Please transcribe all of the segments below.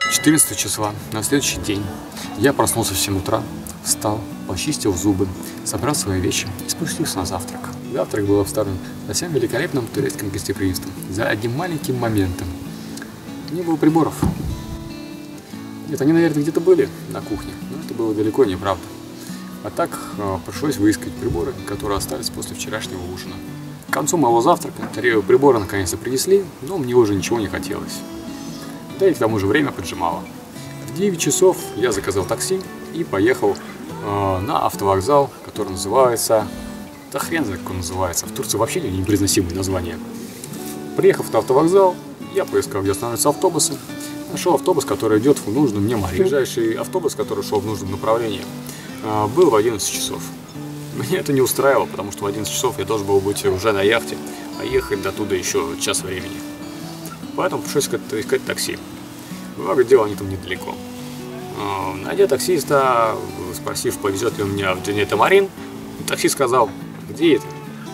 14 числа, на следующий день, я проснулся в 7 утра, встал, почистил зубы, собрал свои вещи и спустился на завтрак. Завтрак был обставлен совсем великолепным турецким гостеприимством. За одним маленьким моментом. Не было приборов. Нет, они, наверное, где-то были на кухне, но это было далеко не правда. А так пришлось выискать приборы, которые остались после вчерашнего ужина. К концу моего завтрака приборы наконец-то принесли, но мне уже ничего не хотелось. Да и к тому же время поджимало. В 9 часов я заказал такси и поехал на автовокзал, который называется... Да хрен знает, как он называется. В Турции вообще непроизносимые названия. Приехав на автовокзал, я поискал, где останавливаются автобусы. Нашел автобус, который идет в нужном мне маршруте. Ближайший автобус, который шел в нужном направлении, был в 11 часов. Мне это не устраивало, потому что в 11 часов я должен был быть уже на яхте, а ехать до туда еще час времени. Поэтому пришлось искать такси. Благо, дело они там недалеко. Найдя таксиста, спросив, повезет ли он меня в Джанета Марин, таксист сказал: где это?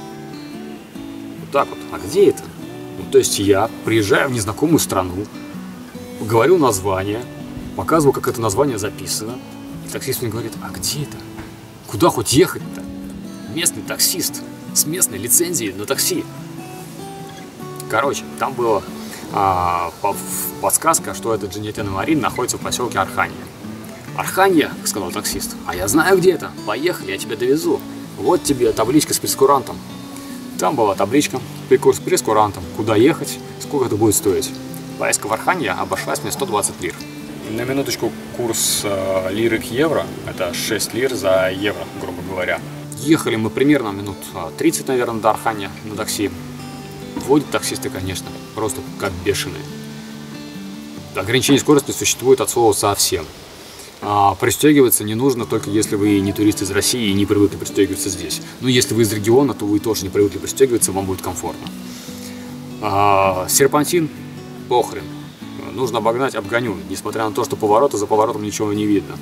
Вот так вот. А где это? Ну, то есть я приезжаю в незнакомую страну, говорю название, показываю, как это название записано. И таксист мне говорит: а где это? Куда хоть ехать-то? Местный таксист с местной лицензией на такси. Короче, там была подсказка, что этот Джанета Марин находится в поселке Арханья. Арханья, сказал таксист, а я знаю, где это. Поехали, я тебя довезу. Вот тебе табличка с прескурантом. Там была табличка с прескурантом, куда ехать, сколько это будет стоить. Поездка в Арханье обошлась мне 120 лир. На минуточку, курс лиры к евро, это 6 лир за евро, грубо говоря. Ехали мы примерно минут 30, наверное, до Арханья на такси. Водят таксисты, конечно, просто как бешеные. Ограничение скорости существует от слова совсем. Пристегиваться не нужно, только если вы не турист из России и не привыкли пристегиваться здесь. Но если вы из региона, то вы тоже не привыкли пристегиваться, вам будет комфортно. Серпантин похрен. Нужно обогнать, обгоню, несмотря на то, что поворота за поворотом ничего не видно.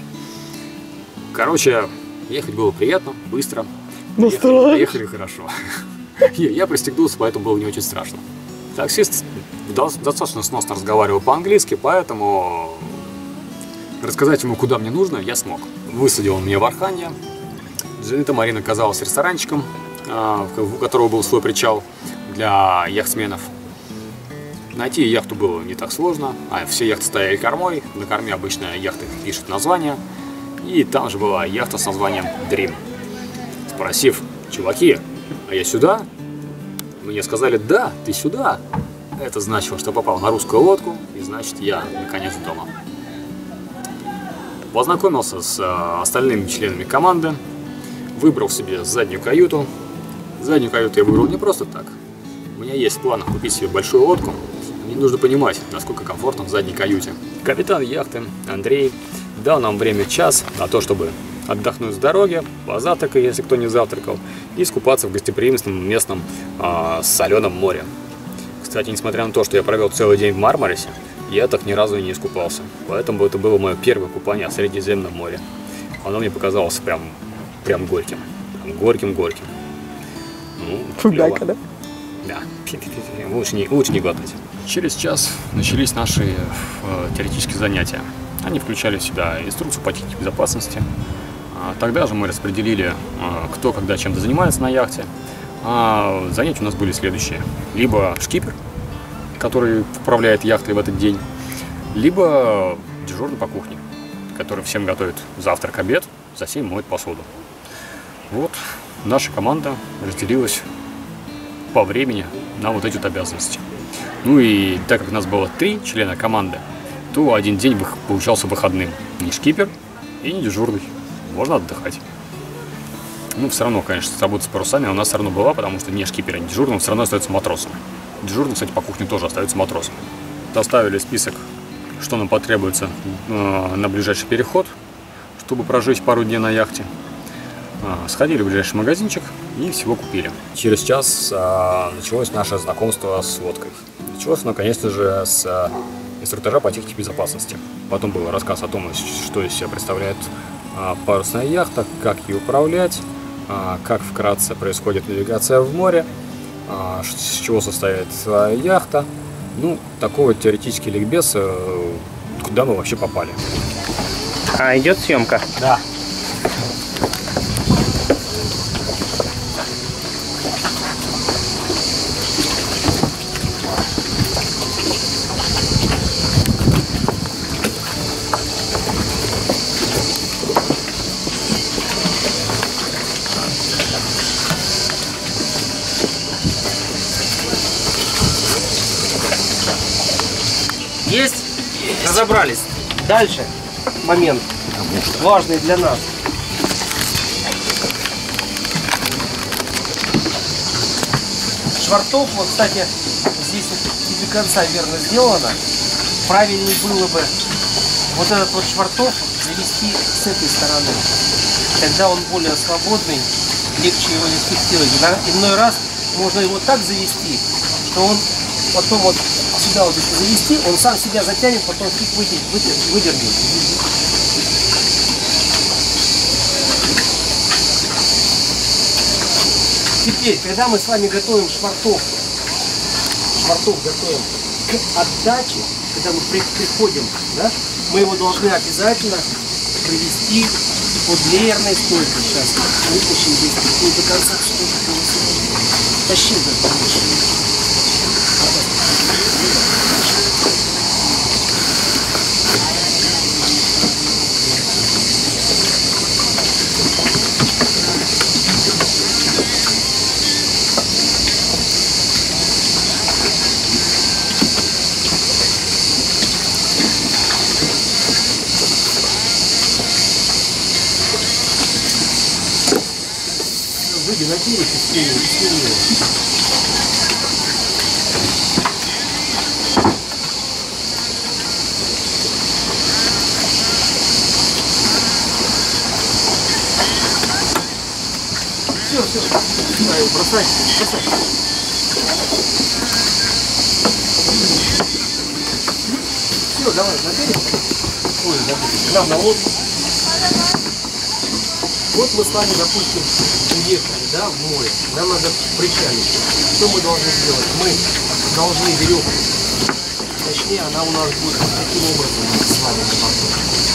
Короче, ехать было приятно, быстро. Ехали хорошо. Я пристегнулся, поэтому было не очень страшно. Таксист достаточно сносно разговаривал по-английски, поэтому рассказать ему, куда мне нужно, я смог. Высадил он меня в Арханье. Джанета Марин оказалась ресторанчиком, у которого был свой причал для яхтсменов. Найти яхту было не так сложно, все яхты стояли кормой. На корме обычно яхты пишут название. И там же была яхта с названием Dream. Спросив: чуваки, а я сюда? Мне сказали: да, ты сюда. Это значило, что попал на русскую лодку, и значит, я наконец дома. Познакомился с остальными членами команды, выбрал себе заднюю каюту. Заднюю каюту я выбрал не просто так. У меня есть план купить себе большую лодку. Мне нужно понимать, насколько комфортно в задней каюте. Капитан яхты Андрей дал нам время час на то, чтобы отдохнуть с дороги, позавтракать, если кто не завтракал, и искупаться в гостеприимном местном соленом море. Кстати, несмотря на то, что я провел целый день в Мармарисе, я так ни разу и не искупался. Поэтому это было мое первое купание в Средиземном море. Оно мне показалось прям горьким. Горьким-горьким. Фугайка, да? Да. Лучше не глотать. Через час начались наши теоретические занятия. Они включали в себя инструкцию по технике безопасности. Тогда же мы распределили, кто когда чем-то занимается на яхте. Занятия у нас были следующие. Либо шкипер, который управляет яхтой в этот день, либо дежурный по кухне, который всем готовит завтрак, обед, за всем моет посуду. Вот наша команда разделилась по времени на вот эти вот обязанности. Ну и так как у нас было 3 члена команды, то один день получался выходным. Не шкипер и не дежурный. Можно отдыхать. Ну, все равно, конечно, работа с парусами у нас все равно была, потому что не шкипер, не дежурный, все равно остается матросом. Дежурный, кстати, по кухне тоже остается матросом. Составили список, что нам потребуется на ближайший переход, чтобы прожить пару дней на яхте. Сходили в ближайший магазинчик и всего купили. Через час началось наше знакомство с лодкой. Началось оно, конечно же, с инструктажа по технике безопасности. Потом был рассказ о том, что из себя представляет парусная яхта, как ее управлять, как вкратце происходит навигация в море, с чего состоит яхта. Ну, такой вот теоретический ликбез куда мы вообще попали. А, идет съемка? Да. Есть? Разобрались. Дальше момент важный для нас. Швартов, вот, кстати, здесь вот не до конца верно сделано. Правильнее было бы вот этот вот швартов завести с этой стороны. Тогда он более свободный, легче его зафиксировать. Иной раз можно его так завести, что он потом вот сюда вот если завести, он сам себя затянет, потом фиг выдернет. Теперь, когда мы с вами готовим швартов готовим к отдаче, когда мы приходим, да, мы его должны обязательно провести под леерной стойкой. Сейчас вытащим здесь не до конца тащим выйди на берег и сними его. Все, бросай. Все, давай, на берег. Ой, на берег. К нам на лодку. Вот мы с вами, допустим, уехали, да, в море. Нам надо причалить. Что мы должны сделать? Мы должны веревку, точнее, она у нас будет вот таким образом с вами на борту.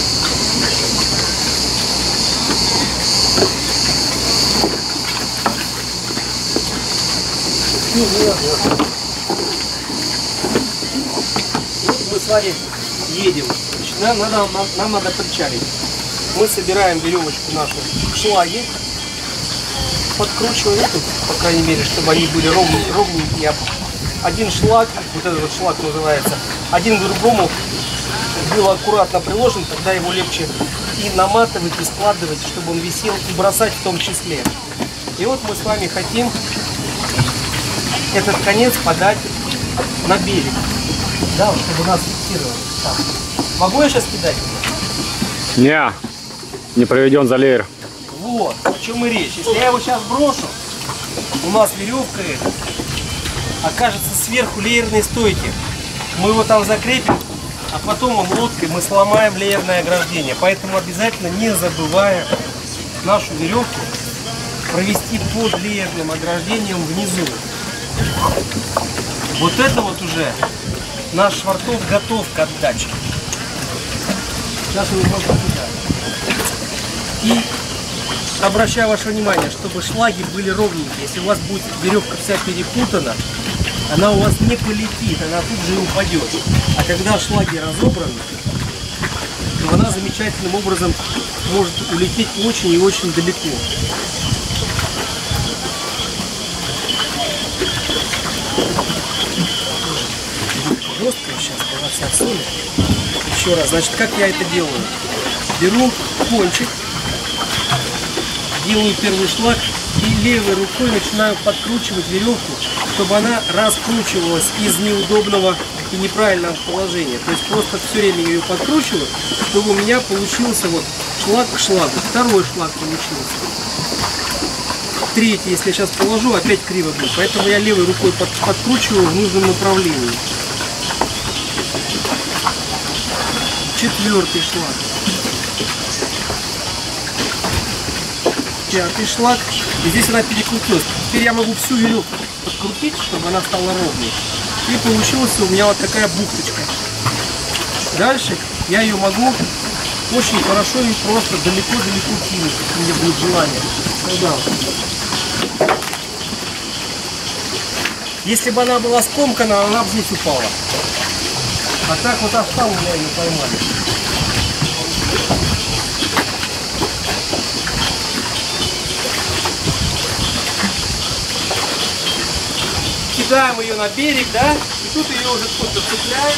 Вот мы с вами едем. Значит, нам надо причалить. Мы собираем веревочку нашу в шлаге, подкручиваем эту, по крайней мере, чтобы они были ровненькие. Один шлаг, вот этот вот шлаг называется, один к другому был аккуратно приложен, тогда его легче и наматывать, и складывать, чтобы он висел, и бросать в том числе. И вот мы с вами хотим этот конец подать на берег, да, чтобы нас фиксировали. Так. Могу я сейчас кидать? Не проведен за леер. Вот, о чем и речь. Если я его сейчас брошу, у нас веревка окажется сверху леерной стойки. Мы его там закрепим, а потом лодкой мы сломаем леерное ограждение. Поэтому обязательно, не забывая нашу веревку провести под леерным ограждением внизу. Вот это вот уже наш швартов готов к отдаче. Сейчас мы его покидаем. И обращаю ваше внимание, чтобы шлаги были ровненькие. Если у вас будет веревка вся перепутана, она у вас не полетит, она тут же и упадет. А когда шлаги разобраны, то она замечательным образом может улететь очень и очень далеко. Жестко сейчас, она вся отсюда. Еще раз, значит, как я это делаю? Беру кончик, делаю первый шлаг и левой рукой начинаю подкручивать веревку, чтобы она раскручивалась из неудобного и неправильного положения. То есть просто все время ее подкручиваю, чтобы у меня получился вот шлаг к шлагу. Второй шлаг получился. Третий, если я сейчас положу, опять криво будет. Поэтому я левой рукой подкручиваю в нужном направлении. Четвертый шлаг. Пятый шлаг. И здесь она перекрутилась. Теперь я могу всю веревку подкрутить, чтобы она стала ровной. И получилась у меня вот такая бухточка. Дальше я ее могу очень хорошо и просто далеко-далеко кинуть, если мне будет желание. Тогда. Если бы она была скомкана, она бы здесь упала. А так вот оставлю, я ее поймали. Кидаем ее на берег, да? И тут ее уже кто-то цепляет.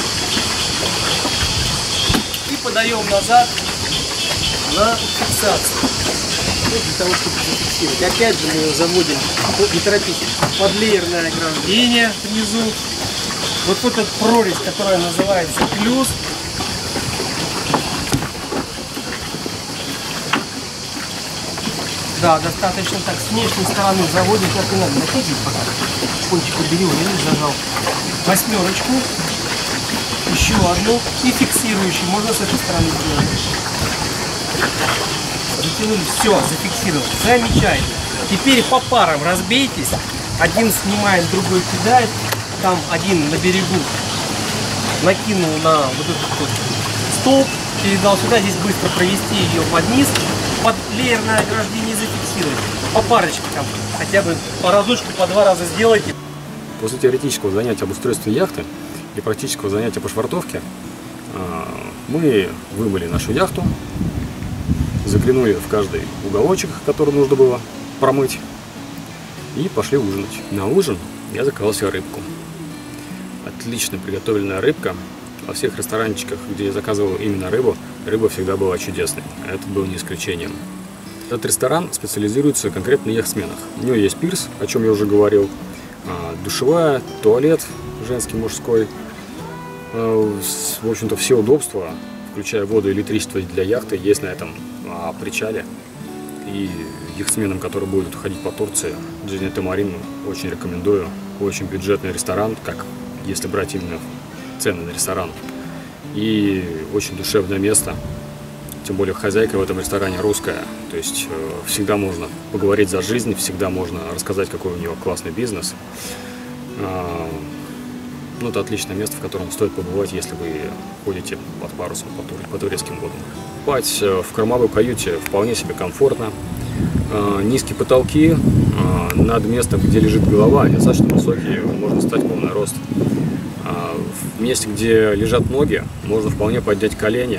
И подаем назад на фиксацию. Для того, чтобы зафиксировать. Опять же мы ее заводим, не торопитесь, подлеерное ограждение внизу. Вот этот прорезь, которая называется клюз. Да, достаточно так с внешней стороны заводим, как и надо. Находите пока. Кончик убери, я не зажал. Восьмерочку. Еще одну. И фиксирующий. Можно с этой стороны сделать. Затянули. Все, зафиксировали. Замечательно. Теперь по парам разбейтесь. Один снимает, другой кидает. Там один на берегу накинул на вот этот вот столб, передал сюда. Здесь быстро провести ее под низ. Под леерное ограждение зафиксировать. По парочке там. Хотя бы по разочку, по 2 раза сделайте. После теоретического занятия об устройстве яхты и практического занятия по швартовке мы вымыли нашу яхту, заглянули в каждый уголочек, который нужно было промыть, и пошли ужинать. На ужин я заказал себе рыбку. Отлично приготовленная рыбка. Во всех ресторанчиках, где я заказывал именно рыбу, рыба всегда была чудесной. Это было не исключением. Этот ресторан специализируется конкретно на яхтсменах. У него есть пирс, о чем я уже говорил, душевая, туалет женский, мужской. В общем-то, все удобства, включая воду и электричество для яхты, есть на этом причале. И яхтсменам, которые будут ходить по Турции, Дженет и Марину, очень рекомендую. Очень бюджетный ресторан, как если брать именно цены на ресторан. И очень душевное место. Тем более хозяйка в этом ресторане русская. То есть всегда можно поговорить за жизнь, всегда можно рассказать, какой у нее классный бизнес. Ну, это отличное место, в котором стоит побывать, если вы ходите под парусом по турецким водам. Спать в кормовой каюте вполне себе комфортно. Низкие потолки, над местом, где лежит голова, они достаточно высокие, можно встать в полный рост. В месте, где лежат ноги, можно вполне поднять колени.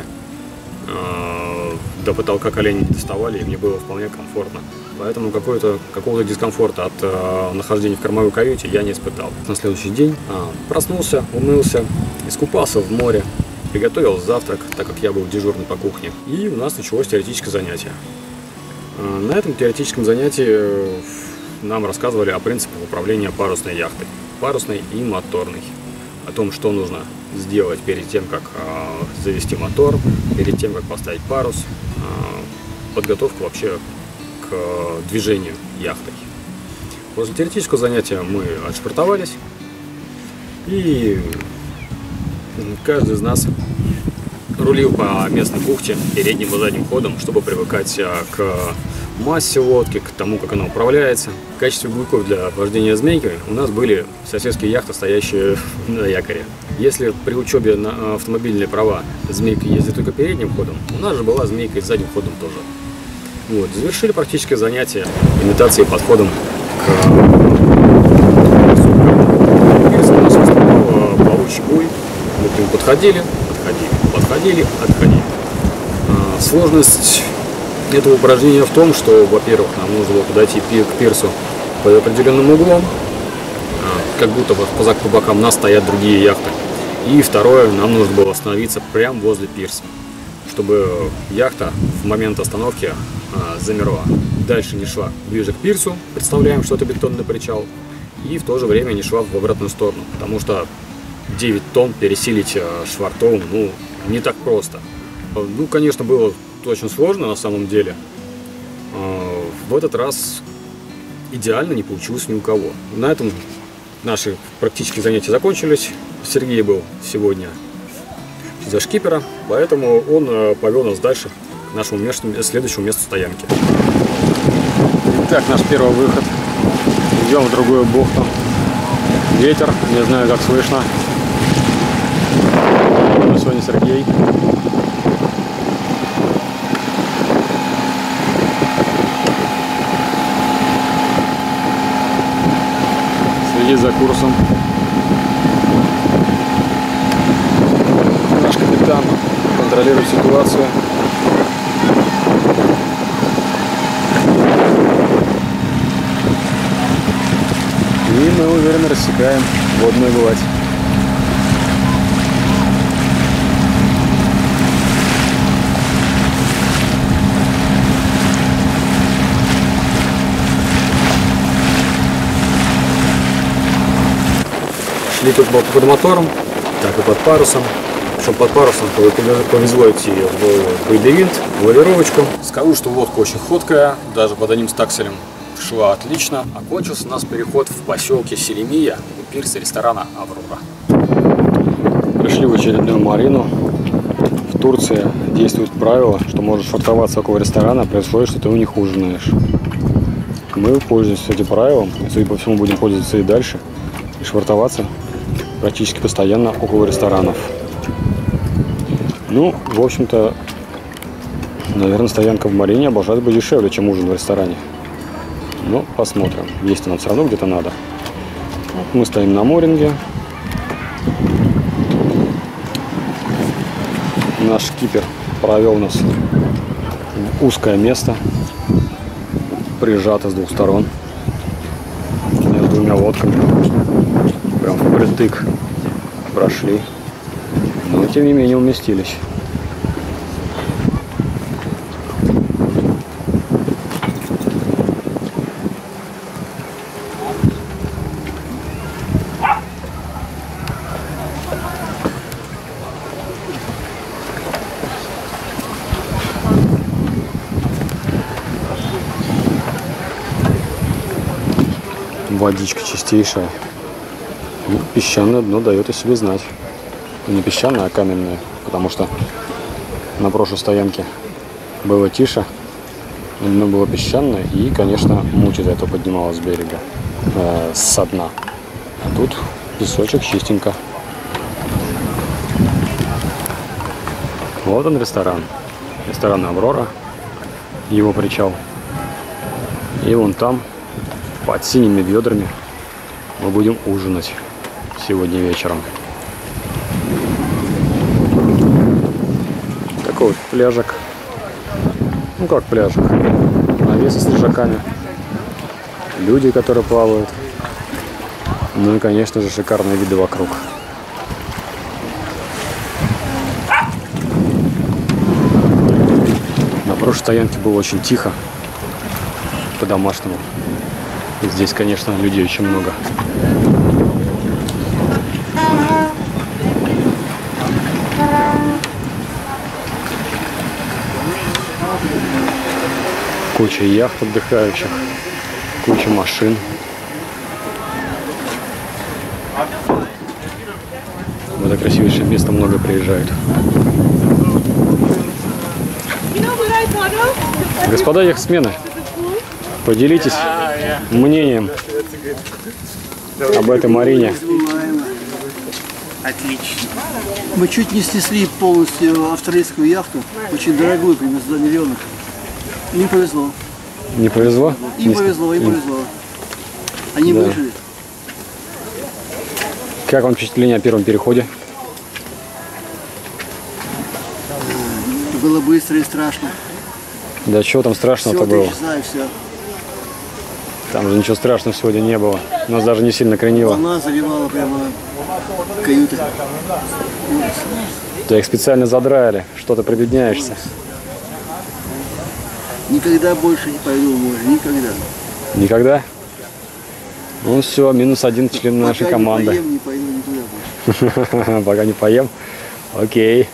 До потолка колени не доставали, и мне было вполне комфортно. Поэтому какого-то дискомфорта от нахождения в кормовой каюте я не испытал. На следующий день проснулся, умылся, искупался в море, приготовил завтрак, так как я был дежурный по кухне. И у нас началось теоретическое занятие. На этом теоретическом занятии нам рассказывали о принципах управления парусной яхтой. Парусной и моторной. О том, что нужно сделать перед тем, как завести мотор, перед тем, как поставить парус. Подготовку вообще к движению яхтой. После теоретического занятия мы отшвартовались. И каждый из нас рулил по местной бухте передним и задним ходом, чтобы привыкать к массе лодки, к тому, как она управляется. В качестве буйков для вождения змейкой у нас были соседские яхты, стоящие на якоре. Если при учебе на автомобильные права змейка ездит только передним ходом, у нас же была змейка и с задним ходом тоже. Вот. Завершили практическое занятие имитацией подходом к пирсу. У нас выступал плавучий буй. Мы к нему подходили, отходили. Сложность этого упражнения в том, что, во-первых, нам нужно было подойти к пирсу под определенным углом, как будто по бокам нас стоят другие яхты. И второе, нам нужно было остановиться прямо возле пирса, чтобы яхта в момент остановки замерла. Дальше не шла ближе к пирсу, представляем, что это бетонный причал, и в то же время не шла в обратную сторону, потому что 9 тонн пересилить швартовым, не так просто. Конечно, было очень сложно на самом деле. В этот раз идеально не получилось ни у кого. На этом наши практические занятия закончились. Сергей был сегодня за шкипера, поэтому он повел нас дальше к нашему следующему месту стоянки. Итак, наш первый выход. Идем в другую бухту. Ветер, не знаю, как слышно. сегодня Сергей. Следит за курсом. Наш капитан контролирует ситуацию. И мы уверенно рассекаем водную гладь. Шли тут под мотором, так и под парусом. Причем под парусом повезло идти в бойдевинт, в лавировочку. Скажу, что лодка очень ходкая, даже под одним стакселем шла отлично. Окончился у нас переход в поселке Селемия, у пирса ресторана «Аврора». Пришли в очередную марину. В Турции действует правило, что можешь швартоваться около ресторана при условии, что ты у них ужинаешь. Мы пользуемся этим правилом, и, судя по всему, будем пользоваться и дальше, и швартоваться практически постоянно около ресторанов. Ну, в общем-то, наверное, стоянка в марине обожает быть дешевле, чем ужин в ресторане. Ну, посмотрим. Есть нам все равно где-то надо. Мы стоим на моринге. Наш кипер провел нас в узкое место, прижато с двух сторон между двумя лодками. Прям впритык прошли, но тем не менее уместились. Водичка чистейшая. Ну, песчаное дно дает о себе знать. Не песчаное, а каменное. Потому что на прошлой стоянке было тише. Дно было песчаное. И, конечно, муть из этого поднималась с берега. Со дна. А тут песочек чистенько. Вот он ресторан. Ресторан «Аврора». Его причал. И вон там, под синими ведрами, мы будем ужинать сегодня вечером. Такой вот пляжик. Ну как пляжик? Навесы с лежаками. Люди, которые плавают. Ну и, конечно же, шикарные виды вокруг. На прошлой стоянке было очень тихо. По-домашнему. Здесь, конечно, людей очень много. Куча яхт отдыхающих, куча машин. В это красивейшее место много приезжают. Господа яхтсмены, поделитесь мнением об этой марине. Отлично. Мы чуть не снесли полностью австралийскую яхту, очень дорогую, примерно за 2 миллиона. Им повезло. Не повезло? Им повезло, им повезло. Они выжили. Как вам впечатление о первом переходе? Было быстро и страшно. Да чего там страшного-то было? 3 часа и все. Там же ничего страшного сегодня не было. Нас даже не сильно кренило. Волна заливала прямо каюты. Тебя их специально задраили. Что ты прибедняешься? Никогда больше не пойду в море. Никогда. Никогда? Ну все, -1 член нашей команды. Пока не поем, не пойду никуда больше. Пока не поем? Окей.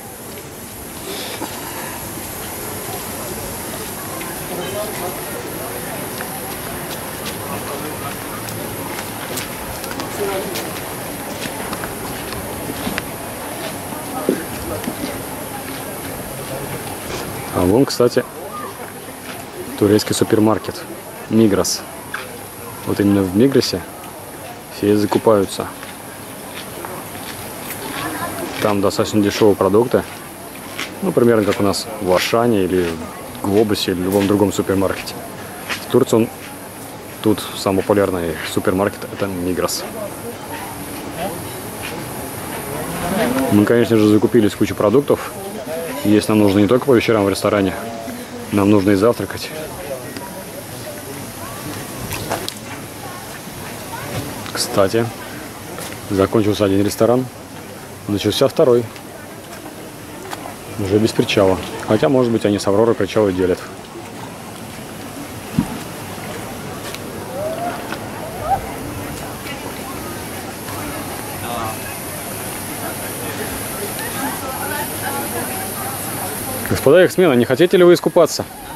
А вон, кстати, турецкий супермаркет Мигрос. Вот именно в Мигросе все закупаются. Там достаточно дешевые продукты. Ну, примерно как у нас в Ашане или Глобусе или в любом другом супермаркете. В Турции тут самый популярный супермаркет – это Мигрос. Мы, конечно же, закупились кучу продуктов. Есть нам нужно не только по вечерам в ресторане, нам нужно и завтракать. Кстати, закончился один ресторан, начался второй. Уже без причала. Хотя, может быть, они с Авророй причалы делят. Господа яхтсмены, не хотите ли вы искупаться?